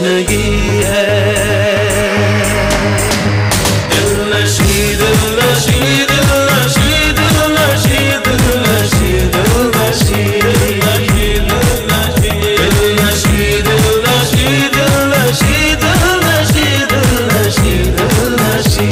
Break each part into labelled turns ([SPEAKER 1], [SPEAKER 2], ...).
[SPEAKER 1] तृष्णगी है। दिल नशी दिल नशी दिल नशी दिल नशी दिल नशी दिल नशी दिल नशी दिल नशी दिल नशी दिल नशी दिल नशी दिल नशी दिल नशी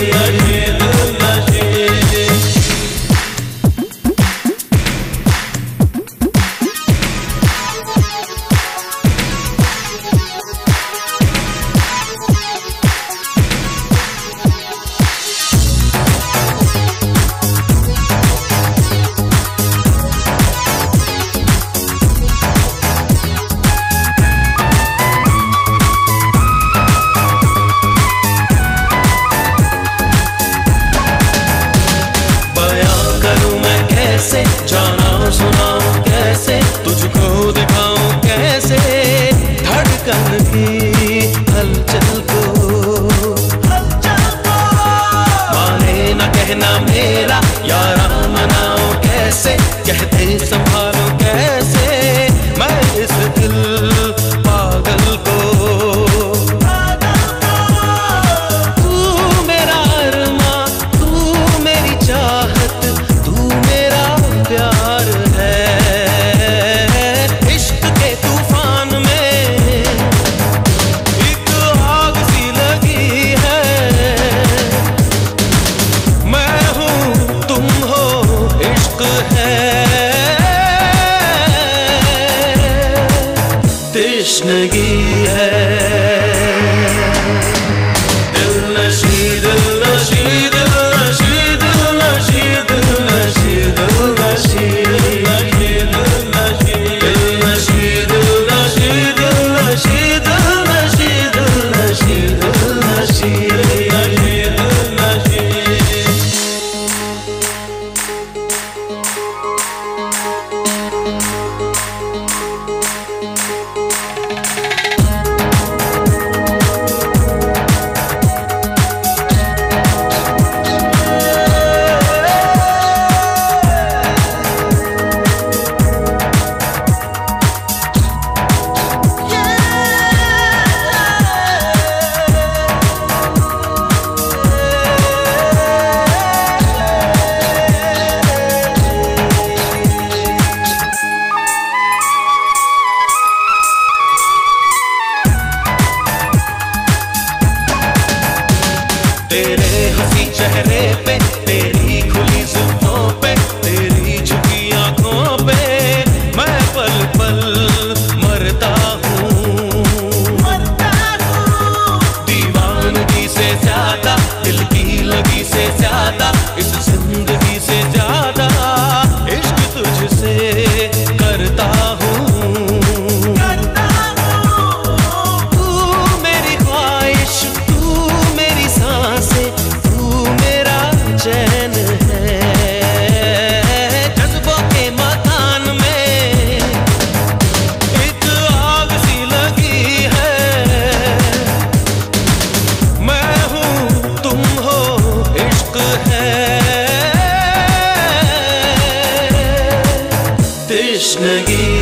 [SPEAKER 1] कैसे जाना सुनाऊं कैसे तुझको दिखाऊं कैसे धड़कन की हलचल को माने न कहना मेरा यारा मनाऊं कैसे कहते संभालूं कैसे मैं इस दिल पागल को। तू मेरा अरमां तू मेरी चाहत तू मेरा प्यार है। इश्क के तूफान में एक आग सी लगी है। मैं हूँ तुम हो इश्क है। तृष्णगी है। दिल नशी दिल नशी दिल नशी दिल नशी दिल नशी दिल नशी दिल नशी दिल नशी दिल नशी दिल नशी दिल नशी दिल नशी दिल नशी दिल नशी। तेरे हंसी चेहरे पे तेरी खुली जुल्फों पे तेरी झुकी आंखों पे मैं पल पल मरता हूँ। दीवानगी से ज्यादा दिल की लगी से ज्यादा इस जिंदगी से ज्यादा इश्क तुझसे करता हूँ। तू मेरी ख्वाहिश तू मेरी सांसें तू मेरा चैन है। जज्बों के मकान में एक आग सी लगी है। मैं हूँ तुम हो इश्क है। तृष्णगी